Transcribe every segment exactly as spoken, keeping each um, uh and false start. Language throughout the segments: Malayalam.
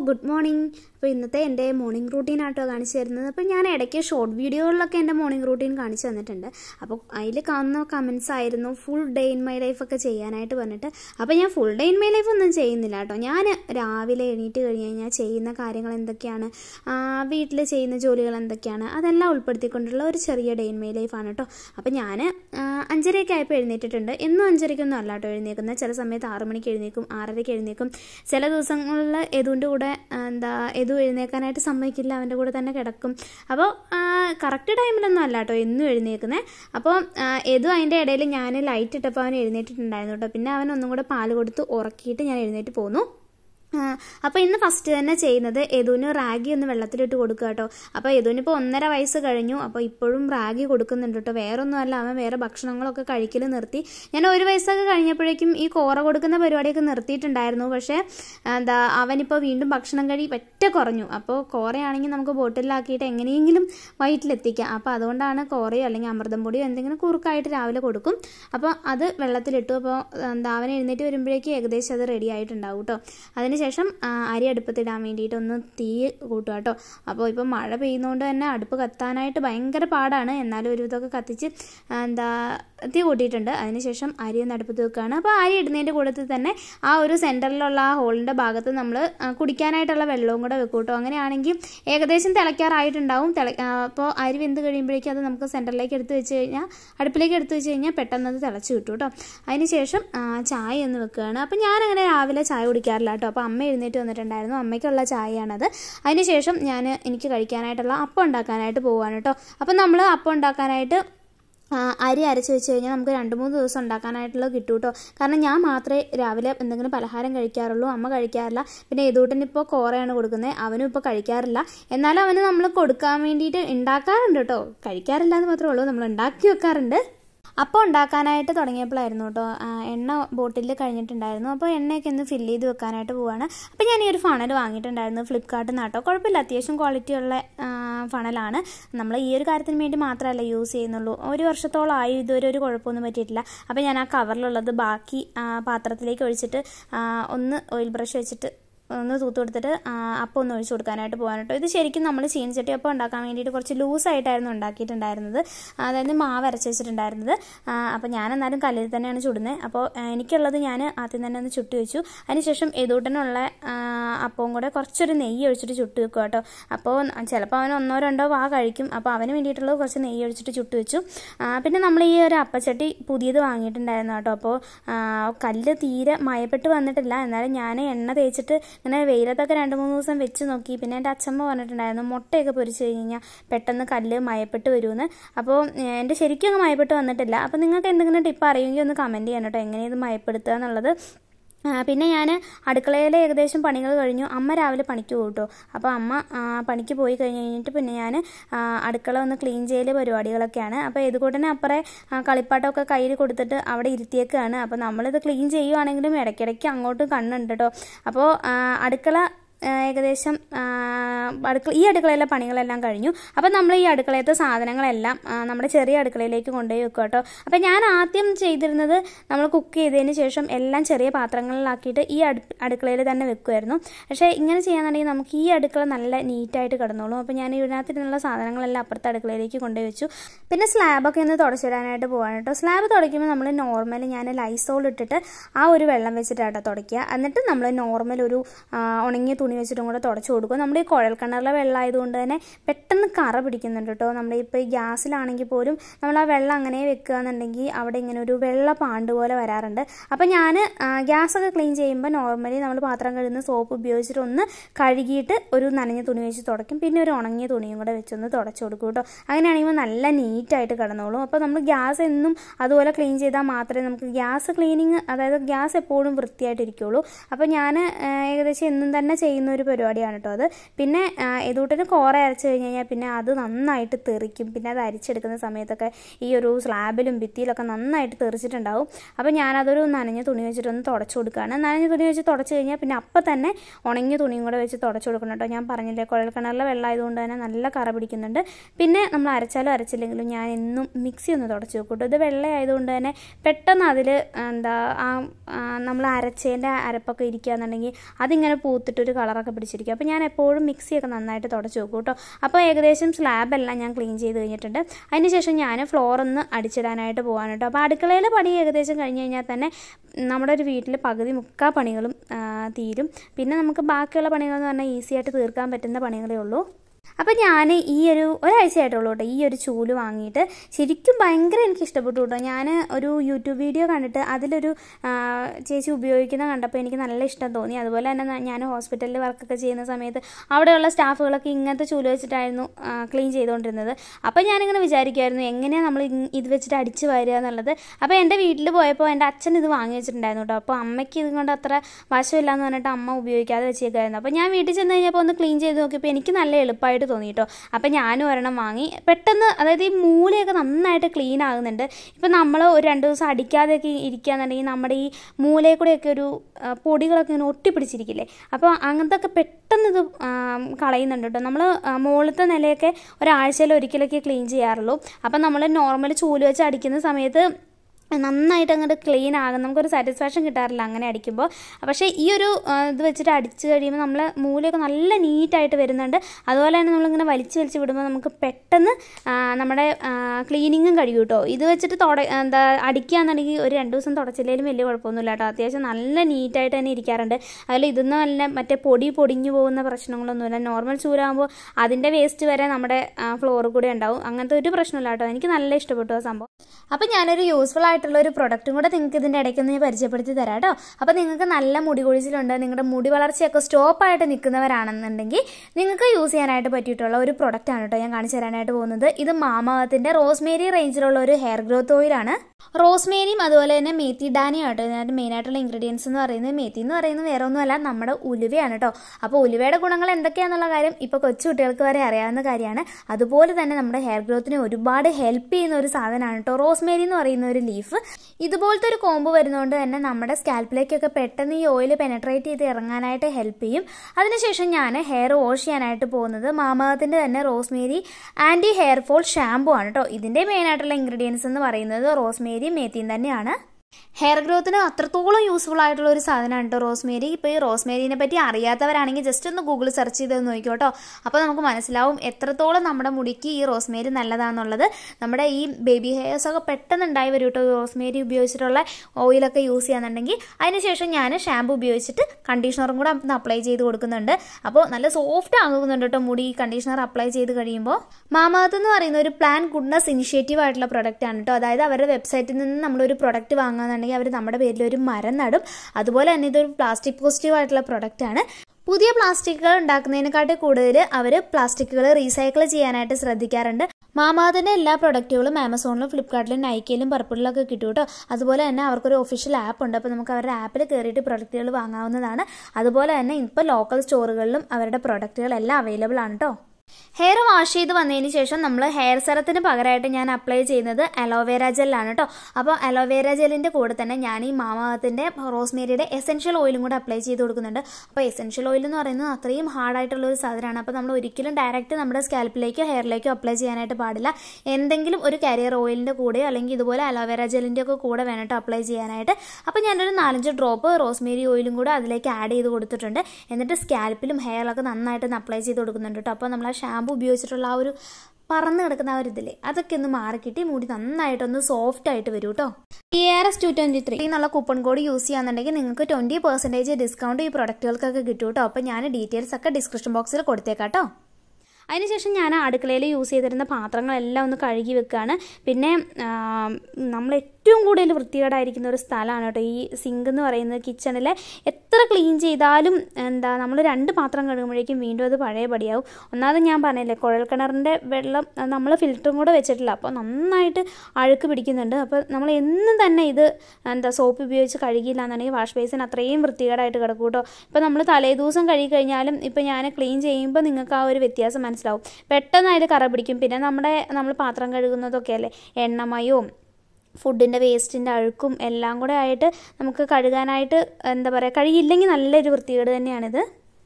good morning. അപ്പോൾ ഇന്നത്തെ എൻ്റെ മോർണിംഗ് റൂട്ടീൻ ആട്ടോ കാണിച്ചു തരുന്നത്. അപ്പോൾ ഞാൻ ഇടയ്ക്ക് ഷോർട്ട് വീഡിയോകളിലൊക്കെ എൻ്റെ മോർണിംഗ് റൂട്ടീൻ കാണിച്ചു തന്നിട്ടുണ്ട്. അപ്പോൾ അതിൽ കാണുന്ന കമൻസ് ആയിരുന്നു full day in my life ഒക്കെ ചെയ്യാനായിട്ട് പറഞ്ഞിട്ട്. അപ്പോൾ ഞാൻ full day in my life ഒന്നും ചെയ്യുന്നില്ല കേട്ടോ. ഞാൻ രാവിലെ എണീറ്റ് കഴിഞ്ഞ് കഴിഞ്ഞാൽ ചെയ്യുന്ന കാര്യങ്ങൾ എന്തൊക്കെയാണ്, വീട്ടിൽ ചെയ്യുന്ന ജോലികൾ എന്തൊക്കെയാണ്, അതെല്ലാം ഉൾപ്പെടുത്തിക്കൊണ്ടുള്ള ഒരു ചെറിയ ഡേ ഇൻ മൈ ലൈഫാണ് കേട്ടോ. അപ്പോൾ ഞാൻ അഞ്ചരയൊക്കെ ആയപ്പോൾ എഴുന്നേറ്റിട്ടുണ്ട്. എന്നും അഞ്ചരയ്ക്കൊന്നും അല്ല കേട്ടോ എഴുന്നേക്കുന്നത്. ചില സമയത്ത് ആറ് മണിക്ക് എഴുന്നേക്കും, ആറരയ്ക്ക് എഴുന്നേക്കും. ചില ദിവസങ്ങളിൽ എതുവിൻ്റെ കൂടെ എന്താ എതു എഴുന്നേക്കാനായിട്ട് സമ്മതിക്കില്ല, അവൻ്റെ കൂടെ തന്നെ കിടക്കും. അപ്പോൾ കറക്റ്റ് ടൈമിലൊന്നും അല്ല കേട്ടോ എന്നും എഴുന്നേക്കുന്നത്. അപ്പോൾ എതു അതിൻ്റെ ഇടയിൽ ഞാൻ ലൈറ്റ് ഇട്ടപ്പോൾ അവൻ എഴുന്നേറ്റിട്ടുണ്ടായിരുന്നു കേട്ടോ. പിന്നെ അവൻ ഒന്നും കൂടെ പാല് കൊടുത്ത് ഉറക്കിയിട്ട് ഞാൻ എഴുന്നേറ്റ് പോന്നു. അപ്പോൾ ഇന്ന് ഫസ്റ്റ് തന്നെ ചെയ്യുന്നത് യദുവിന് റാഗി ഒന്ന് വെള്ളത്തിലിട്ട് കൊടുക്കുക കേട്ടോ. അപ്പോൾ യദുവിനിപ്പോൾ ഒന്നര വയസ്സ് കഴിഞ്ഞു. അപ്പോൾ ഇപ്പോഴും റാഗി കൊടുക്കുന്നുണ്ട് കേട്ടോ. വേറെ ഒന്നും അല്ല, അവൻ വേറെ ഭക്ഷണങ്ങളൊക്കെ കഴിക്കൽ നിർത്തി. ഞാൻ ഒരു വയസ്സൊക്കെ കഴിഞ്ഞപ്പോഴേക്കും ഈ കോറ കൊടുക്കുന്ന പരിപാടിയൊക്കെ നിർത്തിയിട്ടുണ്ടായിരുന്നു. പക്ഷേ എന്താ അവനിപ്പോൾ വീണ്ടും ഭക്ഷണം കഴി പറ്റ കുറഞ്ഞു. അപ്പോൾ കോറയാണെങ്കിൽ നമുക്ക് ബോട്ടിലാക്കിയിട്ട് എങ്ങനെയെങ്കിലും വയറ്റിലെത്തിക്കാം. അപ്പോൾ അതുകൊണ്ടാണ് കോറയോ അല്ലെങ്കിൽ അമൃതം പൊടിയോ എന്തെങ്കിലും കുറുക്കായിട്ട് രാവിലെ കൊടുക്കും. അപ്പോൾ അത് വെള്ളത്തിലിട്ടു. അപ്പോൾ എന്താ അവൻ എഴുന്നേറ്റ് വരുമ്പോഴേക്കും ഏകദേശം അത് റെഡി ആയിട്ടുണ്ടാവും കേട്ടോ. അതിന് ശേഷം അരി അടുപ്പത്തിടാൻ വേണ്ടിയിട്ട് ഒന്ന് തീ കൂട്ടുക കേട്ടോ. അപ്പോൾ ഇപ്പം മഴ പെയ്യുന്നതുകൊണ്ട് തന്നെ അടുപ്പ് കത്താനായിട്ട് ഭയങ്കര പാടാണ്. എന്നാലും ഒരു ഇതൊക്കെ കത്തിച്ച് എന്താ തീ കൂട്ടിയിട്ടുണ്ട്. അതിനുശേഷം അരി ഒന്ന് അടുപ്പത്ത് വെക്കുകയാണ്. അപ്പോൾ അരി ഇടുന്നതിൻ്റെ കൂട്ടത്തിൽ തന്നെ ആ ഒരു സെൻറ്ററിലുള്ള ആ ഹോളിൻ്റെ ഭാഗത്ത് നമ്മൾ കുടിക്കാനായിട്ടുള്ള വെള്ളവും കൂടെ വെക്കും കേട്ടോ. അങ്ങനെയാണെങ്കിൽ ഏകദേശം തിളയ്ക്കാറായിട്ടുണ്ടാവും. തിള അപ്പോൾ അരി വെന്ത് കഴിയുമ്പോഴേക്കും അത് നമുക്ക് സെൻറ്ററിലേക്ക് എടുത്ത് വെച്ച് കഴിഞ്ഞാൽ അടുപ്പിലേക്ക് എടുത്ത് വെച്ച് കഴിഞ്ഞാൽ പെട്ടെന്ന് അത് തിളച്ച് കിട്ടും കേട്ടോ. അതിനുശേഷം ചായ ഒന്ന് വെക്കുകയാണ്. അപ്പോൾ ഞാനങ്ങനെ രാവിലെ ചായ കുടിക്കാറില്ല കേട്ടോ. അപ്പോൾ അമ്മ എഴുന്നേറ്റ് വന്നിട്ടുണ്ടായിരുന്നു. അമ്മയ്ക്കുള്ള ചായയാണത്. അതിനുശേഷം ഞാൻ എനിക്ക് കഴിക്കാനായിട്ടുള്ള അപ്പം ഉണ്ടാക്കാനായിട്ട് പോവുകയാണ് കേട്ടോ. അപ്പം നമ്മൾ അപ്പം ഉണ്ടാക്കാനായിട്ട് അരി അരച്ച് വെച്ച് കഴിഞ്ഞാൽ നമുക്ക് രണ്ട് മൂന്ന് ദിവസം ഉണ്ടാക്കാനായിട്ടുള്ള കിട്ടും കേട്ടോ. കാരണം ഞാൻ മാത്രമേ രാവിലെ എന്തെങ്കിലും പലഹാരം കഴിക്കാറുള്ളൂ, അമ്മ കഴിക്കാറില്ല. പിന്നെ യദൂട്ടന് ഇപ്പോൾ കോറയാണ് കൊടുക്കുന്നത്, അവനും ഇപ്പോൾ കഴിക്കാറില്ല. എന്നാലും അവന് നമ്മൾ കൊടുക്കാൻ വേണ്ടിയിട്ട് ഉണ്ടാക്കാറുണ്ട് കേട്ടോ. കഴിക്കാറില്ല എന്ന് മാത്രമേ ഉള്ളൂ, നമ്മൾ ഉണ്ടാക്കി വെക്കാറുണ്ട്. അപ്പോൾ ഉണ്ടാക്കാനായിട്ട് തുടങ്ങിയപ്പോഴായിരുന്നു കേട്ടോ എണ്ണ ബോട്ടിൽ കഴിഞ്ഞിട്ടുണ്ടായിരുന്നു. അപ്പോൾ എണ്ണയൊക്കെ ഒന്ന് ഫില്ല് ചെയ്ത് വെക്കാനായിട്ട് പോവാണ്. അപ്പോൾ ഞാൻ ഈ ഒരു ഫണൽ വാങ്ങിയിട്ടുണ്ടായിരുന്നു ഫ്ലിപ്കാർട്ടിൽ നിന്ന് കേട്ടോ. കുഴപ്പമില്ല, അത്യാവശ്യം ക്വാളിറ്റിയുള്ള ഫണലാണ്. നമ്മൾ ഈ ഒരു കാര്യത്തിന് വേണ്ടി മാത്രമല്ല യൂസ് ചെയ്യുന്നുള്ളൂ. ഒരു വർഷത്തോളമായി ഇതുവരെ ഒരു കുഴപ്പമൊന്നും പറ്റിയിട്ടില്ല. അപ്പോൾ ഞാൻ ആ കവറിലുള്ളത് ബാക്കി പാത്രത്തിലേക്ക് ഒഴിച്ചിട്ട് ഒന്ന് ഓയിൽ ബ്രഷ് വെച്ചിട്ട് ഒന്ന് തൂത്ത് കൊടുത്തിട്ട് അപ്പം ഒന്ന് ഒഴിച്ച് കൊടുക്കാനായിട്ട് പോകാൻ കേട്ടോ. ഇത് ശരിക്കും നമ്മൾ ചീനച്ചട്ടി അപ്പം ഉണ്ടാക്കാൻ വേണ്ടിയിട്ട് കുറച്ച് ലൂസായിട്ടായിരുന്നു ഉണ്ടാക്കിയിട്ടുണ്ടായിരുന്നത്, അതായത് മാവ് അരച്ച് വെച്ചിട്ടുണ്ടായിരുന്നത്. അപ്പോൾ ഞാൻ എന്നാലും കല്ലിൽ തന്നെയാണ് ചുടുന്നത്. അപ്പോൾ എനിക്കുള്ളത് ഞാൻ ആദ്യം തന്നെ ഒന്ന് ചുട്ടി വെച്ചു. അതിനുശേഷം യദൂട്ടനുള്ള അപ്പവും കൂടെ കുറച്ചൊരു നെയ്യ് ഒഴിച്ചിട്ട് ചുട്ട് വെക്കുക കേട്ടോ. അപ്പോൾ ചിലപ്പോൾ അവൻ ഒന്നോ രണ്ടോ വാ കഴിക്കും. അപ്പോൾ അവന് വേണ്ടിയിട്ടുള്ളത് കുറച്ച് നെയ്യ് ഒഴിച്ചിട്ട് ചുട്ട് വെച്ചു. പിന്നെ നമ്മൾ ഈ ഒരു അപ്പച്ചട്ടി പുതിയത് വാങ്ങിയിട്ടുണ്ടായിരുന്നു കേട്ടോ. അപ്പോൾ കല്ല് തീരെ മയപ്പെട്ട് വന്നിട്ടില്ല. എന്നാലും ഞാൻ എണ്ണ തേച്ചിട്ട് ഇങ്ങനെ വെയിലത്തൊക്കെ രണ്ട് മൂന്ന് ദിവസം വെച്ച് നോക്കി. പിന്നെ എൻ്റെ അച്ഛമ്മ പറഞ്ഞിട്ടുണ്ടായിരുന്നു മുട്ടയൊക്കെ പൊരിച്ച് കഴിഞ്ഞ് കഴിഞ്ഞാൽ പെട്ടെന്ന് കല്ല് മയപ്പെട്ട് വരുമെന്ന്. അപ്പോൾ എൻ്റെ ശരിക്കും അങ്ങ് മയപ്പെട്ട് വന്നിട്ടില്ല. അപ്പോൾ നിങ്ങൾക്ക് എന്തെങ്കിലും ടിപ്പ് അറിയുമെങ്കിൽ ഒന്ന് കമൻറ്റ് ചെയ്യണം കേട്ടോ, എങ്ങനെ ഇത് മയപ്പെടുത്തുക എന്നുള്ളത്. പിന്നെ ഞാൻ അടുക്കളയിലെ ഏകദേശം പണികൾ കഴിഞ്ഞു. അമ്മ രാവിലെ പണിക്ക് പോകും കേട്ടോ. അപ്പോൾ അമ്മ പണിക്ക് പോയി കഴിഞ്ഞ് കഴിഞ്ഞിട്ട് പിന്നെ ഞാൻ അടുക്കള ഒന്ന് ക്ലീൻ ചെയ്യൽ പരിപാടികളൊക്കെയാണ്. അപ്പോൾ ഇതുകൂട്ടനെ അപ്പുറേ കളിപ്പാട്ടമൊക്കെ കയ്യിൽ കൊടുത്തിട്ട് അവിടെ ഇരുത്തിയേക്കാണ്. അപ്പോൾ നമ്മളിത് ക്ലീൻ ചെയ്യുവാണെങ്കിലും ഇടയ്ക്കിടയ്ക്ക് അങ്ങോട്ടും കണ്ണുണ്ട് കേട്ടോ. അപ്പോൾ അടുക്കള ഏകദേശം അടുക്കള ഈ അടുക്കളയിലെ പണികളെല്ലാം കഴിഞ്ഞു. അപ്പം നമ്മൾ ഈ അടുക്കളയത്തെ സാധനങ്ങളെല്ലാം നമ്മുടെ ചെറിയ അടുക്കളയിലേക്ക് കൊണ്ടുപോയി വെക്കുക കേട്ടോ. അപ്പം ഞാൻ ആദ്യം ചെയ്തിരുന്നത് നമ്മൾ കുക്ക് ചെയ്തതിന് ശേഷം എല്ലാം ചെറിയ പാത്രങ്ങളിലാക്കിയിട്ട് ഈ അടു അടുക്കളയിൽ തന്നെ വെക്കുമായിരുന്നു. പക്ഷേ ഇങ്ങനെ ചെയ്യാന്നുണ്ടെങ്കിൽ നമുക്ക് ഈ അടുക്കള നല്ല നീറ്റായിട്ട് കിടന്നോളും. അപ്പോൾ ഞാൻ ഇതിനകത്തിനുള്ള സാധനങ്ങളെല്ലാം അപ്പുറത്തെ അടുക്കളയിലേക്ക് കൊണ്ടുപോയി വെച്ചു. പിന്നെ സ്ലാബൊക്കെ ഒന്ന് തുടച്ചിടാനായിട്ട് പോകാൻ കേട്ടോ. സ്ലാബ് തുടയ്ക്കുമ്പോൾ നമ്മൾ നോർമൽ ഞാൻ ലൈസോൾ ഇട്ടിട്ട് ആ ഒരു വെള്ളം വെച്ചിട്ടാട്ടോ തുടയ്ക്കുക. എന്നിട്ട് നമ്മൾ നോർമൽ ഒരു ഉണങ്ങിയ തുണി വെച്ചിട്ടും കൂടെ തുടച്ചു കൊടുക്കും. നമ്മുടെ ഈ കുഴൽ കിണറിലെ വെള്ളം ആയതുകൊണ്ട് തന്നെ പെട്ടെന്ന് കറ പിടിക്കുന്നുണ്ട് കേട്ടോ. നമ്മുടെ ഇപ്പോൾ ഈ ഗ്യാസിലാണെങ്കിൽ പോലും നമ്മൾ ആ വെള്ളം അങ്ങനെ വെക്കുക എന്നുണ്ടെങ്കിൽ അവിടെ ഇങ്ങനെ ഒരു വെള്ള പാണ്ട് പോലെ വരാറുണ്ട്. അപ്പോൾ ഞാൻ ഗ്യാസൊക്കെ ക്ലീൻ ചെയ്യുമ്പോൾ നോർമലി നമ്മൾ പാത്രം കഴുകുന്ന സോപ്പ് ഉപയോഗിച്ചിട്ട് ഒന്ന് കഴുകിയിട്ട് ഒരു നനഞ്ഞ തുണി വെച്ച് തുടയ്ക്കും. പിന്നെ ഒരു ഉണങ്ങിയ തുണിയും കൂടെ വെച്ചൊന്ന് തുടച്ചു കൊടുക്കും കേട്ടോ. അങ്ങനെയാണെങ്കിൽ നല്ല നീറ്റായിട്ട് കിടന്നോളും. അപ്പോൾ നമ്മൾ ഗ്യാസ് എന്നും അതുപോലെ ക്ലീൻ ചെയ്താൽ മാത്രമേ നമുക്ക് ഗ്യാസ് ക്ലീനിങ്, അതായത് ഗ്യാസ് എപ്പോഴും വൃത്തിയായിട്ടിരിക്കുള്ളൂ. അപ്പോൾ ഞാൻ ഏകദേശം എന്നും തന്നെ ചെയ്യുന്ന ഒരു പരിപാടിയാണ് കേട്ടോ അത്. പിന്നെ യദൂട്ടന് കോറ അരച്ച് കഴിഞ്ഞ് കഴിഞ്ഞാൽ പിന്നെ അത് നന്നായിട്ട് തെറിക്കും. പിന്നെ അത് അരിച്ചെടുക്കുന്ന സമയത്തൊക്കെ ഈ ഒരു സ്ലാബിലും ഭിത്തിയിലൊക്കെ നന്നായിട്ട് തെറിച്ചിട്ടുണ്ടാവും. അപ്പോൾ ഞാനതൊരു നനഞ്ഞ തുണി വെച്ചിട്ടൊന്ന് തുടച്ചു കൊടുക്കുകയാണ്. നനഞ്ഞ തുണി വെച്ച് തുടച്ച് കഴിഞ്ഞാൽ പിന്നെ അപ്പം തന്നെ ഉണങ്ങിയ തുണിയും കൂടെ വെച്ച് തുടച്ചു കൊടുക്കണം കേട്ടോ. ഞാൻ പറഞ്ഞില്ലേ കുഴൽ കിണറിലെ വെള്ളം ആയതുകൊണ്ട് തന്നെ നല്ല കറ പിടിക്കുന്നുണ്ട്. പിന്നെ നമ്മൾ അരച്ചാലും അരച്ചില്ലെങ്കിലും ഞാൻ എന്നും മിക്സി ഒന്ന് തുടച്ച് വെക്കും കേട്ടോ. ഇത് വെള്ള ആയതുകൊണ്ട് തന്നെ പെട്ടെന്ന് അതിൽ എന്താ ആ നമ്മൾ അരച്ചതിൻ്റെ അരപ്പൊക്കെ ഇരിക്കുകയെന്നുണ്ടെങ്കിൽ അതിങ്ങനെ പൂത്തിട്ടൊരു കളർ കളറൊക്കെ പിടിച്ചിരിക്കും. അപ്പോൾ ഞാൻ എപ്പോഴും മിക്സിയൊക്കെ നന്നായിട്ട് തുടച്ച് വെക്കും കേട്ടോ. അപ്പോൾ ഏകദേശം സ്ലാബെല്ലാം ഞാൻ ക്ലീൻ ചെയ്ത് കഴിഞ്ഞിട്ടുണ്ട്. അതിനുശേഷം ഞാൻ ഫ്ലോർ ഒന്ന് അടിച്ചിടാനായിട്ട് പോകാൻ കേട്ടോ. അപ്പോൾ അടുക്കളയിലെ പണി ഏകദേശം കഴിഞ്ഞ് കഴിഞ്ഞാൽ തന്നെ നമ്മുടെ ഒരു വീട്ടിൽ പകുതി മുക്കാൽ പണികളും തീരും. പിന്നെ നമുക്ക് ബാക്കിയുള്ള പണികളെന്ന് പറഞ്ഞാൽ ഈസി ആയിട്ട് തീർക്കാൻ പറ്റുന്ന പണികളേ ഉള്ളൂ. അപ്പോൾ ഞാൻ ഈ ഒരു ഒരാഴ്ചയായിട്ടുള്ളൂ കേട്ടോ ഈ ഒരു ചൂല് വാങ്ങിയിട്ട്. ശരിക്കും ഭയങ്കര എനിക്ക് ഇഷ്ടപ്പെട്ടു കേട്ടോ. ഞാൻ ഒരു യൂട്യൂബ് വീഡിയോ കണ്ടിട്ട് അതിലൊരു ചേച്ചി ഉപയോഗിക്കുന്ന കണ്ടപ്പോൾ എനിക്ക് നല്ല ഇഷ്ടം തോന്നി. അതുപോലെ തന്നെ ഞാൻ ഹോസ്പിറ്റലിൽ വർക്കൊക്കെ ചെയ്യുന്ന സമയത്ത് അവിടെയുള്ള സ്റ്റാഫുകളൊക്കെ ഇങ്ങനത്തെ ചൂല് വെച്ചിട്ടായിരുന്നു ക്ലീൻ ചെയ്തുകൊണ്ടിരുന്നത്. അപ്പോൾ ഞാനിങ്ങനെ വിചാരിക്കുമായിരുന്നു എങ്ങനെയാണ് നമ്മൾ ഇത് വെച്ചിട്ട് അടിച്ച് വാരുക എന്നുള്ളത്. അപ്പോൾ എൻ്റെ വീട്ടിൽ പോയപ്പോൾ എൻ്റെ അച്ഛൻ ഇത് വാങ്ങി വെച്ചിട്ടുണ്ടായിരുന്നു കേട്ടോ. അപ്പോൾ അമ്മയ്ക്ക് ഇതുകൊണ്ട് അത്ര വശമില്ലാന്ന് പറഞ്ഞിട്ട് അമ്മ ഉപയോഗിക്കാതെ വെച്ചേക്കായിരുന്നു. അപ്പോൾ ഞാൻ വീട്ടിൽ ചെന്ന് കഴിഞ്ഞപ്പോൾ ഒന്ന് ക്ലീൻ ചെയ്ത് നോക്കിയപ്പോൾ എനിക്ക് നല്ല എളുപ്പമായിട്ട് തോന്നി കേട്ടോ. അപ്പം ഞാനും ഒരെണ്ണം വാങ്ങി. പെട്ടെന്ന് അതായത് ഈ മൂലയൊക്കെ നന്നായിട്ട് ക്ലീൻ ആകുന്നുണ്ട്. ഇപ്പം നമ്മൾ ഒരു രണ്ട് ദിവസം അടിക്കാതെയൊക്കെ ഇരിക്കുകയെന്നുണ്ടെങ്കിൽ നമ്മുടെ ഈ മൂലയിൽ കൂടെയൊക്കെ ഒരു പൊടികളൊക്കെ ഇങ്ങനെ ഒട്ടിപ്പിടിച്ചിരിക്കില്ലേ, അപ്പോൾ അങ്ങനത്തൊക്കെ പെട്ടെന്ന് ഇത് കളയുന്നുണ്ട് കേട്ടോ. നമ്മൾ മുകളിലത്തെ നിലയൊക്കെ ഒരാഴ്ചയിൽ ഒരിക്കലൊക്കെ ക്ലീൻ ചെയ്യാറുള്ളൂ. അപ്പം നമ്മൾ നോർമൽ ചൂല് വെച്ച് അടിക്കുന്ന സമയത്ത് നന്നായിട്ട് അങ്ങോട്ട് ക്ലീൻ ആകും, നമുക്കൊരു സാറ്റിസ്ഫാക്ഷൻ കിട്ടാറില്ല അങ്ങനെ അടിക്കുമ്പോൾ. പക്ഷേ ഈ ഒരു ഇത് വെച്ചിട്ട് അടിച്ച് കഴിയുമ്പോൾ നമ്മൾ മൂലയൊക്കെ നല്ല നീറ്റായിട്ട് വരുന്നുണ്ട്. അതുപോലെ തന്നെ നമ്മളിങ്ങനെ വലിച്ച് വലിച്ച് വിടുമ്പോൾ നമുക്ക് പെട്ടെന്ന് നമ്മുടെ ക്ലീനിങ്ങും കഴിയും കേട്ടോ. ഇത് വെച്ചിട്ട് തുട എന്താ അടിക്കുകയെന്നുണ്ടെങ്കിൽ ഒരു രണ്ട് ദിവസം തുടച്ചില്ലെങ്കിലും വലിയ കുഴപ്പമൊന്നുമില്ല കേട്ടോ. അത്യാവശ്യം നല്ല നീറ്റായിട്ട് തന്നെ ഇരിക്കാറുണ്ട്. അതിൽ ഇതൊന്നും നല്ല മറ്റേ പൊടി പൊടിഞ്ഞു പോകുന്ന പ്രശ്നങ്ങളൊന്നുമില്ല. നോർമൽ ചൂലാകുമ്പോൾ അതിൻ്റെ വേസ്റ്റ് വരെ നമ്മുടെ ഫ്ലോറിൽ കൂടെ ഉണ്ടാവും. അങ്ങനത്തെ ഒരു പ്രശ്നമില്ല കേട്ടോ. എനിക്ക് നല്ല ഇഷ്ടപ്പെട്ടു ആ സംഭവം. അപ്പോൾ ഞാനൊരു യൂസ്ഫുൾ ആയിട്ടുള്ള ഒരു പ്രൊഡക്റ്റും കൂടെ നിങ്ങൾക്ക് ഇതിൻ്റെ ഇടയ്ക്കൊന്ന് ഞാൻ പരിചയപ്പെടുത്തി തരാം കേട്ടോ. അപ്പോൾ നിങ്ങൾക്ക് നല്ല മുടി കൊഴിച്ചിലുണ്ട്, നിങ്ങളുടെ മുടി വളർച്ചയൊക്കെ സ്റ്റോപ്പായിട്ട് നിൽക്കുന്നവരാണെന്നുണ്ടെങ്കിൽ നിങ്ങൾക്ക് യൂസ് ചെയ്യാനായിട്ട് പറ്റിയിട്ടുള്ള ഒരു പ്രൊഡക്റ്റാണ് കേട്ടോ ഞാൻ കാണിച്ചു തരാനായിട്ട് പോകുന്നത്. ഇത് മാമാഅർത്തിൻ്റെ റോസ്മേരി റേഞ്ചിലുള്ള ഒരു ഹെയർ ഗ്രോത്ത് ഓയിലാണ്. റോസ്മേരിയും അതുപോലെ തന്നെ മേത്തി ഡാനിയും ആട്ടോ ഇതിനകത്ത് മെയിനായിട്ടുള്ള ഇൻഗ്രീഡിയൻസ് എന്ന് പറയുന്നത്. മേത്തി എന്ന് പറയുന്നത് വേറെ ഒന്നുമല്ല, നമ്മുടെ ഉലുവയാണ് കേട്ടോ. അപ്പോൾ ഉലുവയുടെ ഗുണങ്ങൾ എന്തൊക്കെയാണെന്നുള്ള കാര്യം ഇപ്പോൾ കൊച്ചു കുട്ടികൾക്ക് വരെ അറിയാവുന്ന കാര്യമാണ്. അതുപോലെ തന്നെ നമ്മുടെ ഹെയർ ഗ്രോത്തിനെ ഒരുപാട് ഹെൽപ്പ് ചെയ്യുന്ന ഒരു സാധനമാണ് കേട്ടോ റോസ്മേരി എന്ന് പറയുന്ന ഒരു ലീഫ്. ഇതുപോലത്തെ ഒരു കോംബോ വരുന്നതുകൊണ്ട് തന്നെ നമ്മുടെ സ്കാൽപ്പിലേക്കൊക്കെ പെട്ടെന്ന് ഈ ഓയിൽ പെനട്രേറ്റ് ചെയ്ത് ഇറങ്ങാനായിട്ട് ഹെൽപ്പ് ചെയ്യും. അതിനുശേഷം ഞാൻ ഹെയർ വാഷ് ചെയ്യാനായിട്ട് പോകുന്നത് മാമാഅർത്തിൻ്റെ തന്നെ rosemary anti hair fall shampoo ആണ് കേട്ടോ. ഇതിൻ്റെ മെയിനായിട്ടുള്ള ഇൻഗ്രീഡിയൻസ് എന്ന് പറയുന്നത് റോസ്മേരി മേത്തിയും തന്നെയാണ്. ഹെയർ ഗ്രോത്തിന് അത്രത്തോളം യൂസ്ഫുൾ ആയിട്ടുള്ള ഒരു സാധനമാണ് കേട്ടോ റോസ്മേരി. ഇപ്പോൾ ഈ റോസ്മേരിനെ പറ്റി അറിയാത്തവരാണെങ്കിൽ ജസ്റ്റ് ഒന്ന് ഗൂഗിൾ സെർച്ച് ചെയ്ത് നോക്കിക്കോ കേട്ടോ. അപ്പോൾ നമുക്ക് മനസ്സിലാവും എത്രത്തോളം നമ്മുടെ മുടിക്ക് ഈ റോസ്മേരി നല്ലതാണെന്നുള്ളത്. നമ്മുടെ ഈ ബേബി ഹെയർസൊക്കെ പെട്ടെന്ന് ഉണ്ടായി വരും കേട്ടോ റോസ്മേരി ഉപയോഗിച്ചിട്ടുള്ള ഓയിലൊക്കെ യൂസ് ചെയ്യാന്നുണ്ടെങ്കിൽ. അതിനുശേഷം ഞാൻ ഷാമ്പു ഉപയോഗിച്ചിട്ട് കണ്ടീഷണറും കൂടെ അപ്ലൈ ചെയ്ത് കൊടുക്കുന്നുണ്ട്. അപ്പോൾ നല്ല സോഫ്റ്റ് ആകുന്നുണ്ട് കേട്ടോ മുടി കണ്ടീഷണർ അപ്ലൈ ചെയ്ത് കഴിയുമ്പോൾ. മാമാഅർത്ത് എന്ന് പറയുന്ന ഒരു പ്ലാൻ ഗുഡ്നസ് ഇനിഷ്യേറ്റീവ് ആയിട്ടുള്ള പ്രൊഡക്റ്റ് ആണ് കേട്ടോ. അതായത് അവരുടെ വെബ്സൈറ്റിൽ നിന്ന് നമ്മളൊരു പ്രൊഡക്റ്റ് വാങ്ങാന്നുണ്ടെങ്കിൽ അവർ നമ്മുടെ പേരിൽ ഒരു മരം നടും. അതുപോലെ തന്നെ ഇതൊരു പ്ലാസ്റ്റിക് പോസിറ്റീവ് ആയിട്ടുള്ള പ്രൊഡക്റ്റ് ആണ്. പുതിയ പ്ലാസ്റ്റിക്കുകൾ ഉണ്ടാക്കുന്നതിനെക്കാട്ടി കൂടുതൽ അവർ പ്ലാസ്റ്റിക്കുകൾ റീസൈക്കിൾ ചെയ്യാനായിട്ട് ശ്രദ്ധിക്കാറുണ്ട്. മാമാഅർത്തിൻ്റെ എല്ലാ പ്രൊഡക്റ്റുകളും ആമസോണിലും ഫ്ലിപ്കാർട്ടിലും നൈക്കയിലും പർപ്പിളിലൊക്കെ കിട്ടും കേട്ടോ. അതുപോലെ തന്നെ അവർക്കൊരു ഒഫീഷ്യൽ ആപ്പ് ഉണ്ട്. അപ്പോൾ നമുക്ക് അവരുടെ ആപ്പിൽ കയറിയിട്ട് പ്രൊഡക്റ്റുകൾ വാങ്ങാവുന്നതാണ്. അതുപോലെ തന്നെ ഇപ്പോൾ ലോക്കൽ സ്റ്റോറുകളിലും അവരുടെ പ്രൊഡക്റ്റുകളെല്ലാം അവൈലബിൾ ആണ് കേട്ടോ. ഹെയർ വാഷ് ചെയ്ത് വന്നതിന് ശേഷം നമ്മൾ ഹെയർ സെറത്തിന് പകരമായിട്ട് ഞാൻ അപ്ലൈ ചെയ്യുന്നത് അലോവേര ജെല്ലാണ് കേട്ടോ. അപ്പോൾ അലോവേര ജെല്ലിൻ്റെ കൂടെ തന്നെ ഞാൻ ഈ മാമാഅർത്തിൻ്റെ റോസ്മേരിയുടെ എസെൻഷ്യൽ ഓയിലും കൂടെ അപ്ലൈ ചെയ്ത് കൊടുക്കുന്നുണ്ട്. അപ്പോൾ എസെൻഷ്യൽ ഓയിൽ എന്ന് പറയുന്നത് അത്രയും ഹാർഡായിട്ടുള്ള ഒരു സാധനമാണ്. അപ്പോൾ നമ്മൾ ഒരിക്കലും ഡയറക്റ്റ് നമ്മുടെ സ്കാൽപ്പിലേക്കോ ഹെയറിലേക്കോ അപ്ലൈ ചെയ്യാനായിട്ട് പാടില്ല. എന്തെങ്കിലും ഒരു കാരിയർ ഓയിലിൻ്റെ കൂടെയോ അല്ലെങ്കിൽ ഇതുപോലെ അലോവേര ജെല്ലിൻ്റെ ഒക്കെ കൂടെ വേണം കേട്ടോ അപ്ലൈ ചെയ്യാനായിട്ട്. അപ്പോൾ ഞാനൊരു നാലഞ്ച് ഡ്രോപ്പ് റോസ്മേരി ഓയിലും കൂടെ അതിലേക്ക് ആഡ് ചെയ്ത് കൊടുത്തിട്ടുണ്ട്. എന്നിട്ട് സ്കാൽപ്പിലും ഹെയറിലൊക്കെ നന്നായിട്ട് അപ്ലൈ ചെയ്ത് കൊടുക്കുന്നുണ്ട് കേട്ടോ. അപ്പോൾ നമ്മൾ ഷാമ്പു ഉപയോഗിച്ചിട്ടുള്ള ആ ഒരു പറന്ന് കിടക്കുന്ന ആ ഒരു ഇതില്ലേ അതൊക്കെ ഒന്ന് മാറിക്കിട്ടി മുടി നന്നായിട്ടൊന്ന് സോഫ്റ്റ് ആയിട്ട് വരും കേട്ടോ. T R S two twenty three എന്നുള്ള കൂപ്പൺ കോഡ് യൂസ് ചെയ്യാന്നുണ്ടെങ്കിൽ നിങ്ങൾക്ക് ട്വൻറ്റി പെർസെൻറ്റേജ് ഡിസ്കൗണ്ട് ഈ പ്രൊഡക്റ്റുകൾക്കൊക്കെ കിട്ടും കേട്ടോ. അപ്പോൾ ഞാൻ ഡീറ്റെയിൽസ് ഒക്കെ ഡിസ്ക്രിപ്ഷൻ ബോക്സിൽ കൊടുത്തേക്കാം കേട്ടോ. അതിനുശേഷം ഞാൻ അടുക്കളയിൽ യൂസ് ചെയ്തിരുന്ന പാത്രങ്ങളെല്ലാം ഒന്ന് കഴുകി വെക്കുകയാണ്. പിന്നെ നമ്മൾ ഏറ്റവും കൂടുതൽ വൃത്തികേടായിരിക്കുന്ന ഒരു സ്ഥലമാണ് കേട്ടോ ഈ സിങ്ക് എന്ന് പറയുന്നത്. കിച്ചണിലെ എത്ര ക്ലീൻ ചെയ്താലും എന്താ നമ്മൾ രണ്ട് പാത്രം കഴുകുമ്പോഴേക്കും വീണ്ടും അത് പഴയ പടിയാവും. ഒന്നാമത് ഞാൻ പറഞ്ഞില്ലേ കുഴൽക്കിണറിൻ്റെ വെള്ളം നമ്മൾ ഫിൽറ്ററും കൂടെ വെച്ചിട്ടില്ല, അപ്പോൾ നന്നായിട്ട് അഴുക്ക് പിടിക്കുന്നുണ്ട്. അപ്പോൾ നമ്മൾ എന്നും തന്നെ ഇത് എന്താ സോപ്പ് ഉപയോഗിച്ച് കഴുകിയില്ല എന്നുണ്ടെങ്കിൽ വാഷ് ബേസിൻ അത്രയും വൃത്തികേടായിട്ട് കിടക്കും കേട്ടോ. ഇപ്പോൾ നമ്മൾ തലേ ദിവസം കഴുകി കഴിഞ്ഞാലും ഇപ്പോൾ ഞാൻ ക്ലീൻ ചെയ്യുമ്പോൾ നിങ്ങൾക്ക് ആ ഒരു വ്യത്യാസം മനസ്സിലാവും. പെട്ടെന്ന് അതിൽ കറ പിടിക്കും. പിന്നെ നമ്മുടെ നമ്മൾ പാത്രം കഴുകുന്നതൊക്കെ അല്ലേ എണ്ണമയവും ഫുഡിൻ്റെ വേസ്റ്റിൻ്റെ അഴുക്കും എല്ലാം കൂടെ ആയിട്ട് നമുക്ക് കഴുകാനായിട്ട് എന്താ പറയുക കഴിയില്ലെങ്കിൽ നല്ലൊരു വൃത്തികേട് തന്നെയാണിത്.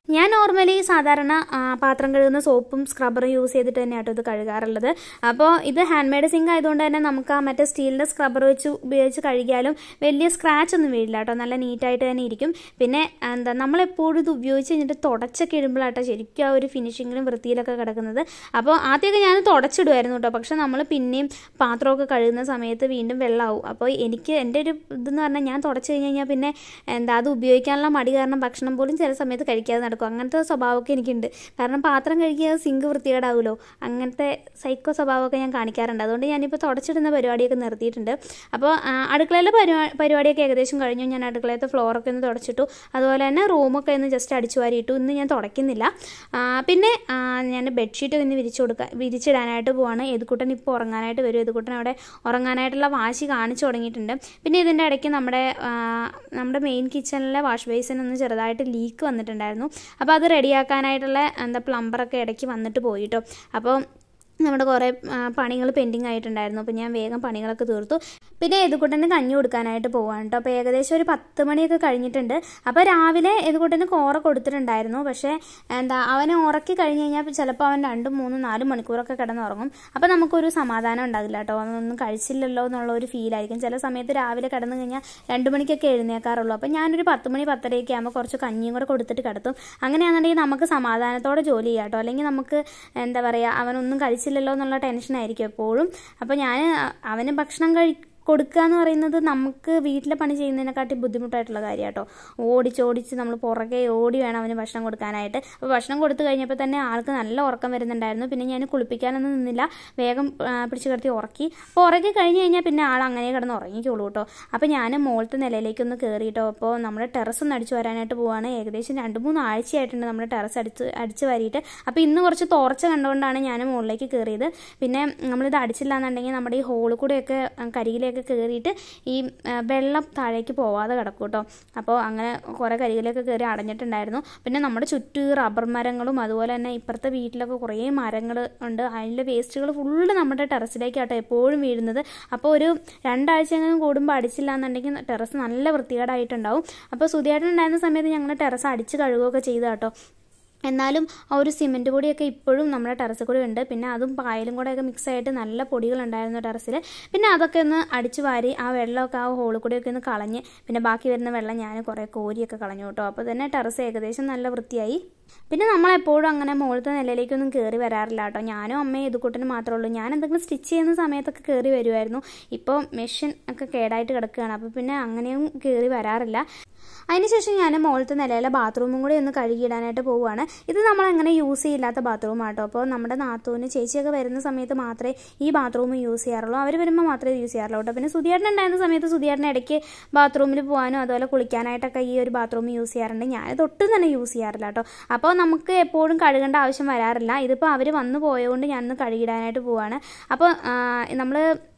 ഞാൻ നോർമലി സാധാരണ പാത്രം കഴുകുന്ന സോപ്പും സ്ക്രബ്ബറും യൂസ് ചെയ്തിട്ട് തന്നെയാട്ടോ ഇത് കഴുകാറുള്ളത്. അപ്പോൾ ഇത് ഹാൻഡ് മെയ്ഡ് സിങ്ക് ആയതുകൊണ്ട് തന്നെ നമുക്ക് ആ മറ്റേ സ്റ്റീലിൻ്റെ സ്ക്രബ്ബർ വെച്ച് ഉപയോഗിച്ച് കഴുകിയാലും വലിയ സ്ക്രാച്ച് ഒന്നും വീഴില്ല കേട്ടോ, നല്ല നീറ്റായിട്ട് തന്നെ ഇരിക്കും. പിന്നെ എന്താ നമ്മളെപ്പോഴും ഇത് ഉപയോഗിച്ച് കഴിഞ്ഞിട്ട് തുടച്ചൊക്കെ ഇടുമ്പോഴാട്ടോ ശരിക്കും ആ ഒരു ഫിനിഷിങ്ങിലും വൃത്തിയിലൊക്കെ കിടക്കുന്നത്. അപ്പോൾ ആദ്യമൊക്കെ ഞാൻ തുടച്ചിടുമായിരുന്നു കേട്ടോ, പക്ഷെ നമ്മൾ പിന്നെയും പാത്രമൊക്കെ കഴുകുന്ന സമയത്ത് വീണ്ടും വെള്ളമാവും. അപ്പോൾ എനിക്ക് എൻ്റെ ഒരു ഇതെന്ന് പറഞ്ഞാൽ ഞാൻ തുടച്ച് കഴിഞ്ഞ് കഴിഞ്ഞാൽ പിന്നെ എന്താ അത് ഉപയോഗിക്കാനുള്ള മടി കാരണം ഭക്ഷണം പോലും ചില സമയത്ത് കഴിക്കാതെ നടക്കും. അങ്ങനത്തെ സ്വഭാവമൊക്കെ എനിക്കുണ്ട്. കാരണം പാത്രം കഴുകിയാൽ സിങ്ക് വൃത്തികേടാവുമല്ലോ, അങ്ങനത്തെ സൈക്കോ സ്വഭാവമൊക്കെ ഞാൻ കാണിക്കാറുണ്ട്. അതുകൊണ്ട് ഞാനിപ്പോൾ തുടച്ചിടുന്ന പരിപാടിയൊക്കെ നിർത്തിയിട്ടുണ്ട്. അപ്പോൾ അടുക്കളയിലെ പരിപാ പരിപാടിയൊക്കെ ഏകദേശം കഴിഞ്ഞു. ഞാൻ അടുക്കളയത്തെ ഫ്ലോറൊക്കെ ഒന്ന് തുടച്ചിട്ടു, അതുപോലെ തന്നെ റൂമൊക്കെ ഒന്ന് ജസ്റ്റ് അടിച്ചു വാരിയിട്ടു. ഇന്ന് ഞാൻ തുടയ്ക്കുന്നില്ല. പിന്നെ ഞാൻ ബെഡ്ഷീറ്റ് ഒന്ന് വിരിച്ചു കൊടുക്കാൻ വിരിച്ചിടാനായിട്ട് പോവാണ്. ഏതുകൂട്ടൻ ഇപ്പോൾ ഉറങ്ങാനായിട്ട് വരും. ഏതുകൂട്ടൻ അവിടെ ഉറങ്ങാനായിട്ടുള്ള വാശി കാണിച്ചു തുടങ്ങിയിട്ടുണ്ട്. പിന്നെ ഇതിൻ്റെ ഇടയ്ക്ക് നമ്മുടെ നമ്മുടെ മെയിൻ കിച്ചണിലെ വാഷ് ബേസിൻ ഒന്ന് ചെറുതായിട്ട് ലീക്ക് വന്നിട്ടുണ്ടായിരുന്നു. അപ്പോൾ അത് റെഡിയാക്കാനായിട്ടുള്ള എന്താ പ്ലംബറൊക്കെ ഇടയ്ക്ക് വന്നിട്ട് പോയിട്ടോ. അപ്പോൾ നമ്മുടെ കുറേ പണികൾ പെൻഡിങ് ആയിട്ടുണ്ടായിരുന്നു. അപ്പോൾ ഞാൻ വേഗം പണികളൊക്കെ തീർത്തു. പിന്നെ ഏതുകൂട്ടന് കഞ്ഞി കൊടുക്കാനായിട്ട് പോവാണ് കേട്ടോ. അപ്പോൾ ഏകദേശം ഒരു പത്ത് മണിയൊക്കെ കഴിഞ്ഞിട്ടുണ്ട്. അപ്പോൾ രാവിലെ ഏതുകൂട്ടന് കോറ കൊടുത്തിട്ടുണ്ടായിരുന്നു. പക്ഷേ എന്താ അവനെ ഉറക്കി കഴിഞ്ഞ് കഴിഞ്ഞാൽ ചിലപ്പോൾ അവൻ രണ്ടും മൂന്നും നാലും മണിക്കൂറൊക്കെ കിടന്നുറങ്ങും. അപ്പോൾ നമുക്കൊരു സമാധാനം ഉണ്ടാകില്ല കേട്ടോ, അവനൊന്നും കഴിച്ചില്ലല്ലോ എന്നുള്ള ഒരു ഫീലായിരിക്കും. ചില സമയത്ത് രാവിലെ കിടന്നു കഴിഞ്ഞാൽ രണ്ട് മണിക്കൊക്കെ എഴുന്നേക്കാറുള്ളൂ. അപ്പോൾ ഞാനൊരു പത്ത് മണി പത്തരയൊക്കെ ആകുമ്പോൾ കുറച്ച് കഞ്ഞിയും കൂടെ കൊടുത്തിട്ട് കിടത്തും. അങ്ങനെയാണെന്നുണ്ടെങ്കിൽ നമുക്ക് സമാധാനത്തോടെ ജോലി ചെയ്യാം കേട്ടോ. അല്ലെങ്കിൽ നമുക്ക് എന്താ പറയുക അവനൊന്നും കഴിച്ചില്ല ല്ലോ എന്നുള്ള ടെൻഷനായിരിക്കും എപ്പോഴും. അപ്പോൾ ഞാൻ അവന് ഭക്ഷണം കഴി കൊടുക്കുക എന്ന് പറയുന്നത് നമുക്ക് വീട്ടിലെ പണി ചെയ്യുന്നതിനെക്കാട്ടി ബുദ്ധിമുട്ടായിട്ടുള്ള കാര്യം കേട്ടോ. ഓടിച്ചോടിച്ച് നമ്മൾ പുറകെ ഓടി വേണം അവന് ഭക്ഷണം കൊടുക്കാനായിട്ട്. അപ്പോൾ ഭക്ഷണം കൊടുത്തു കഴിഞ്ഞപ്പോൾ തന്നെ ആൾക്ക് നല്ല ഉറക്കം വരുന്നുണ്ടായിരുന്നു. പിന്നെ ഞാൻ കുളിപ്പിക്കാനൊന്നും നിന്നില്ല, വേഗം പിടിച്ച് കിടത്തി ഉറക്കി. അപ്പോൾ ഉറക്കി കഴിഞ്ഞ് കഴിഞ്ഞാൽ പിന്നെ ആൾ അങ്ങനെ കിടന്ന് ഉറങ്ങിക്കോളൂ കേട്ടോ. അപ്പോൾ ഞാൻ മുകളിലത്തെ നിലയിലേക്കൊന്ന് കയറിയിട്ടോ. അപ്പോൾ നമ്മുടെ ടെറസ് ഒന്ന് അടിച്ച് വരാനായിട്ട് പോവാണ്. ഏകദേശം രണ്ട് മൂന്ന് ആഴ്ചയായിട്ടുണ്ട് നമ്മുടെ ടെറസ് അടിച്ച് അടിച്ച് വാരിയിട്ട്. അപ്പോൾ ഇന്ന് കുറച്ച് തോർച്ച കണ്ടുകൊണ്ടാണ് ഞാൻ മുകളിലേക്ക് കയറിയത്. പിന്നെ നമ്മളിത് അടിച്ചില്ല എന്നുണ്ടെങ്കിൽ നമ്മുടെ ഈ ഹോളിൽ കൂടെയൊക്കെ കരിയിലേക്ക് കയറിയിട്ട് ഈ വെള്ളം താഴേക്ക് പോവാതെ കിടക്കും കേട്ടോ. അപ്പോൾ അങ്ങനെ കുറേ കരിയിലൊക്കെ കയറി അടഞ്ഞിട്ടുണ്ടായിരുന്നു. പിന്നെ നമ്മുടെ ചുറ്റും റബ്ബർ മരങ്ങളും അതുപോലെ തന്നെ ഇപ്പുറത്തെ വീട്ടിലൊക്കെ കുറേ മരങ്ങൾ ഉണ്ട്. അതിൻ്റെ വേസ്റ്റുകൾ ഫുള്ള് നമ്മുടെ ടെറസിലേക്കാട്ടോ എപ്പോഴും വീഴുന്നത്. അപ്പോൾ ഒരു രണ്ടാഴ്ച എങ്ങനെ കൂടുമ്പോൾ അടിച്ചില്ല എന്നുണ്ടെങ്കിൽ ടെറസ് നല്ല വൃത്തികേടായിട്ടുണ്ടാവും. അപ്പോൾ സുധിയേട്ടനുണ്ടായിരുന്ന സമയത്ത് ഞങ്ങൾ ടെറസ് അടിച്ച് കഴുകുകയൊക്കെ ചെയ്തു കേട്ടോ. എന്നാലും ആ ഒരു സിമെൻറ്റ് പൊടിയൊക്കെ ഇപ്പോഴും നമ്മുടെ ടെറസിൽ കൂടെ ഉണ്ട്. പിന്നെ അതും പായലും കൂടെയൊക്കെ മിക്സ് ആയിട്ട് നല്ല പൊടികളുണ്ടായിരുന്നു ടെറസിൽ. പിന്നെ അതൊക്കെ ഒന്ന് അടിച്ചു വാരി ആ വെള്ളമൊക്കെ ആ ഹോളിൽ കൂടെയൊക്കെ ഒന്ന് കളഞ്ഞ് പിന്നെ ബാക്കി വരുന്ന വെള്ളം ഞാൻ കുറേ കോരിയൊക്കെ കളഞ്ഞു കേട്ടോ. അപ്പോൾ തന്നെ ടെറസ് ഏകദേശം നല്ല വൃത്തിയായി. പിന്നെ നമ്മളെപ്പോഴും അങ്ങനെ മുകളിലത്തെ നിലയിലേക്കൊന്നും കയറി വരാറില്ല കേട്ടോ. ഞാനും അമ്മയും ഇതുകൂട്ടിന് മാത്രമേ ഉള്ളൂ. ഞാൻ എന്തെങ്കിലും സ്റ്റിച്ച് ചെയ്യുന്ന സമയത്തൊക്കെ കയറി വരുമായിരുന്നു. ഇപ്പോൾ മെഷീൻ ഒക്കെ കേടായിട്ട് കിടക്കുകയാണ്. അപ്പോൾ പിന്നെ അങ്ങനെയും കയറി വരാറില്ല. അതിനുശേഷം ഞാൻ മുകളിലത്തെ നിലയിലെ ബാത്റൂമും കൂടി ഒന്ന് കഴുകിയിടാനായിട്ട് പോവുകയാണ്. ഇത് നമ്മളങ്ങനെ യൂസ് ചെയ്യില്ലാത്ത ബാത്റൂം ആട്ടോ. അപ്പോൾ നമ്മുടെ നാത്തൂന് ചേച്ചിയൊക്കെ വരുന്ന സമയത്ത് മാത്രമേ ഈ ബാത്റൂം യൂസ് ചെയ്യാറുള്ളൂ. അവർ വരുമ്പോൾ മാത്രമേ യൂസ് ചെയ്യാറുള്ളൂ കേട്ടോ. പിന്നെ സുധിയേട്ടൻ ഉണ്ടായിരുന്ന സമയത്ത് സുധിയേട്ടൻ ഇടയ്ക്ക് ബാത്റൂമിൽ പോകാനും അതുപോലെ കുളിക്കാനായിട്ടൊക്കെ ഈ ഒരു ബാത്റൂം യൂസ് ചെയ്യാറുണ്ട്. ഞാനിത് ഒട്ടും തന്നെ യൂസ് ചെയ്യാറില്ല കേട്ടോ. അപ്പോൾ നമുക്ക് എപ്പോഴും കഴുകേണ്ട ആവശ്യം വരാറില്ല. ഇതിപ്പോൾ അവർ വന്നു പോയതുകൊണ്ട് ഞാനൊന്ന് കഴുകിയിടാനായിട്ട് പോവുകയാണ്. അപ്പോൾ നമ്മൾ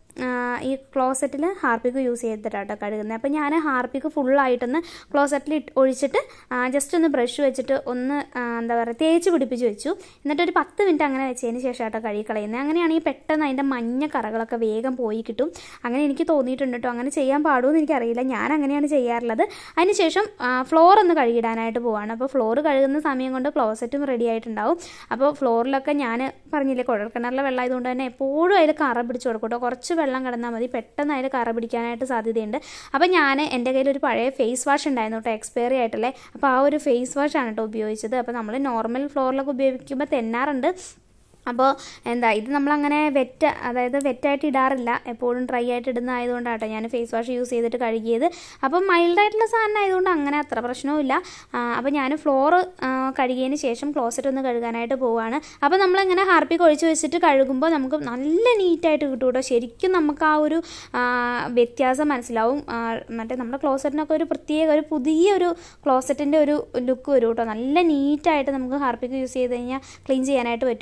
ഈ ക്ലോസറ്റിൽ ഹാർപ്പിക്ക് യൂസ് ചെയ്തിട്ടാട്ടോ കഴുകുന്നത്. അപ്പോൾ ഞാൻ ഹാർപ്പിക്ക് ഫുള്ളായിട്ടൊന്ന് ക്ലോസറ്റിൽ ഒഴിച്ചിട്ട് ജസ്റ്റ് ഒന്ന് ബ്രഷ് വെച്ചിട്ട് ഒന്ന് എന്താ പറയുക തേച്ച് പിടിപ്പിച്ച് വെച്ചു. എന്നിട്ട് ഒരു പത്ത് മിനിറ്റ് അങ്ങനെ വെച്ചതിന് ശേഷം ആട്ടോ കഴുകി കളയുന്നത്. അങ്ങനെയാണെങ്കിൽ പെട്ടെന്ന് അതിൻ്റെ മഞ്ഞ കറകളൊക്കെ വേഗം പോയി കിട്ടും. അങ്ങനെ എനിക്ക് തോന്നിയിട്ടുണ്ട് കേട്ടോ. അങ്ങനെ ചെയ്യാൻ പാടുമെന്ന് എനിക്കറിയില്ല, ഞാൻ അങ്ങനെയാണ് ചെയ്യാറുള്ളത്. അതിനുശേഷം ഫ്ലോർ ഒന്ന് കഴുകിയിടാനായിട്ട് പോവാണ്. അപ്പോൾ ഫ്ലോർ കഴുകുന്ന സമയം കൊണ്ട് ക്ലോസറ്റും റെഡി ആയിട്ടുണ്ടാവും. അപ്പോൾ ഫ്ലോറിലൊക്കെ ഞാൻ പറഞ്ഞില്ലേ കുഴൽക്കിണറിലെ വെള്ളം ആയതുകൊണ്ട് തന്നെ എപ്പോഴും അതിൽ കറ പിടിച്ച് കൊടുക്കും കേട്ടോ. കുറച്ച് വെള്ളം കിടന്നാൽ മതി, പെട്ടെന്ന് അതിൽ കറ പിടിക്കാനായിട്ട് സാധ്യതയുണ്ട്. അപ്പോൾ ഞാൻ എൻ്റെ കയ്യിൽ ഒരു പഴയ ഫേസ് വാഷ് ഉണ്ടായിരുന്നു കേട്ടോ, എക്സ്പയറി ആയിട്ടല്ലേ. അപ്പോൾ ആ ഒരു ഫേസ് വാഷാണ് കേട്ടോ ഉപയോഗിച്ചത്. അപ്പോൾ നമ്മൾ നോർമൽ ഫ്ലോറിലൊക്കെ ഉപയോഗിക്കുമ്പോൾ തെന്നാറുണ്ട്. അപ്പോൾ എന്താ ഇത് നമ്മളങ്ങനെ വെറ്റ് അതായത് വെറ്റായിട്ട് ഇടാറില്ല, എപ്പോഴും ഡ്രൈ ആയിട്ട് ഇടുന്ന ആയതുകൊണ്ടാട്ടോ ഞാൻ ഫേസ് വാഷ് യൂസ് ചെയ്തിട്ട് കഴുകിയത്. അപ്പം മൈൽഡായിട്ടുള്ള സാധനം ആയതുകൊണ്ട് അങ്ങനെ അത്ര പ്രശ്നവുമില്ല. അപ്പോൾ ഞാൻ ഫ്ലോർ കഴുകിയതിന് ശേഷം ക്ലോസറ്റ് ഒന്ന് കഴുകാനായിട്ട് പോവുകയാണ്. അപ്പോൾ നമ്മളിങ്ങനെ ഹാർപ്പിക്ക് ഒഴിച്ച് വെച്ചിട്ട് കഴുകുമ്പോൾ നമുക്ക് നല്ല നീറ്റായിട്ട് കിട്ടും കേട്ടോ. ശരിക്കും നമുക്ക് ആ ഒരു വ്യത്യാസം മനസ്സിലാവും. മറ്റേ നമ്മുടെ ക്ലോസറ്റിനൊക്കെ ഒരു പ്രത്യേക ഒരു പുതിയൊരു ക്ലോസറ്റിൻ്റെ ഒരു ലുക്ക് വരും കേട്ടോ. നല്ല നീറ്റായിട്ട് നമുക്ക് ഹാർപ്പിക്ക് യൂസ് ചെയ്ത് കഴിഞ്ഞാൽ ക്ലീൻ ചെയ്യാനായിട്ട് പറ്റും. ആദ്യം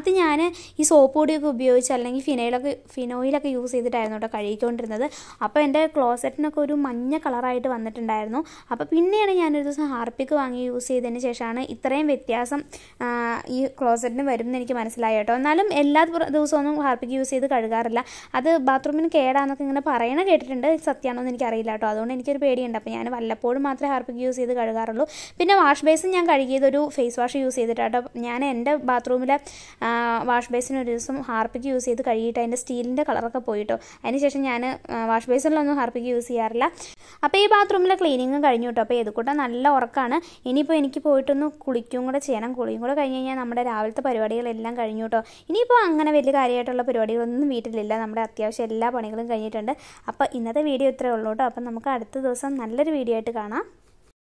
ആദ്യം ഞാൻ ഈ സോപ്പ് പൊടിയൊക്കെ ഉപയോഗിച്ച് അല്ലെങ്കിൽ ഫിനൈലൊക്കെ ഫിനോയിലൊക്കെ യൂസ് ചെയ്തിട്ടായിരുന്നു കേട്ടോ കഴുകിക്കൊണ്ടിരുന്നത്. അപ്പോൾ എൻ്റെ ക്ലോസറ്റിനൊക്കെ ഒരു മഞ്ഞ കളറായിട്ട് വന്നിട്ടുണ്ടായിരുന്നു. അപ്പോൾ പിന്നെയാണ് ഞാനൊരു ദിവസം ഹാർപ്പിക്ക് വാങ്ങി യൂസ് ചെയ്തതിന് ശേഷമാണ് ഇത്രയും വ്യത്യാസം ഈ ക്ലോസറ്റിന് വരുമെന്ന് എനിക്ക് മനസ്സിലായി കേട്ടോ. എന്നാലും എല്ലാ ദിവസമൊന്നും ഹാർപ്പിക്ക് യൂസ് ചെയ്ത് കഴുകാറില്ല. അത് ബാത്റൂമിന് കേടാന്നൊക്കെ ഇങ്ങനെ പറയണ കേട്ടിട്ടുണ്ട്. സത്യമാണോ എന്ന് എനിക്കറിയില്ല കേട്ടോ. അതുകൊണ്ട് എനിക്കൊരു പേടിയുണ്ട്. അപ്പോൾ ഞാൻ വല്ലപ്പോഴും മാത്രമേ ഹാർപ്പിക്ക് യൂസ് ചെയ്ത് കഴുകാറുള്ളൂ. പിന്നെ വാഷ് ബേസിൻ ഞാൻ കഴുകിയതൊരു ഫേസ് വാഷ് യൂസ് ചെയ്തിട്ടാട്ടോ. ഞാൻ എൻ്റെ ബാത്റൂമിലെ വാഷ് ബേസിന് ഒരു ദിവസം ഹാർപ്പിക്ക് യൂസ് ചെയ്ത് കഴുകിയിട്ട് അതിൻ്റെ സ്റ്റീലിൻ്റെ കളറൊക്കെ പോയിട്ടോ. അതിനുശേഷം ഞാൻ വാഷ് ബേസിനിലൊന്നും ഹാർപ്പിക്ക് യൂസ് ചെയ്യാറില്ല. അപ്പോൾ ഈ ബാത്റൂമിലെ ക്ലീനിങ്ങും കഴിഞ്ഞു കേട്ടോ. അപ്പോൾ ഇതുകൂട്ടം നല്ല ഉറക്കമാണ്. ഇനിയിപ്പോൾ എനിക്ക് പോയിട്ടൊന്ന് കുളിക്കും കൂടെ ചെയ്യണം. കുളിയും കൂടെ കഴിഞ്ഞ് കഴിഞ്ഞാൽ നമ്മുടെ രാവിലത്തെ പരിപാടികളെല്ലാം കഴിഞ്ഞു കേട്ടോ. ഇനിയിപ്പോൾ അങ്ങനെ വലിയ കാര്യമായിട്ടുള്ള പരിപാടികളൊന്നും വീട്ടിലില്ല. നമ്മുടെ അത്യാവശ്യം എല്ലാ പണികളും കഴിഞ്ഞിട്ടുണ്ട്. അപ്പോൾ ഇന്നത്തെ വീഡിയോ ഇത്രയേ ഉള്ളൂ കേട്ടോ. അപ്പം നമുക്ക് അടുത്ത ദിവസം നല്ലൊരു വീഡിയോ ആയിട്ട് കാണാം.